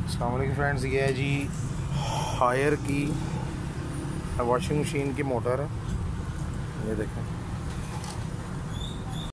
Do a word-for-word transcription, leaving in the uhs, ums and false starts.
अस्सलाम वालेकुम फ्रेंड्स, ये है जी हायर की वॉशिंग मशीन की मोटर है। ये देखें,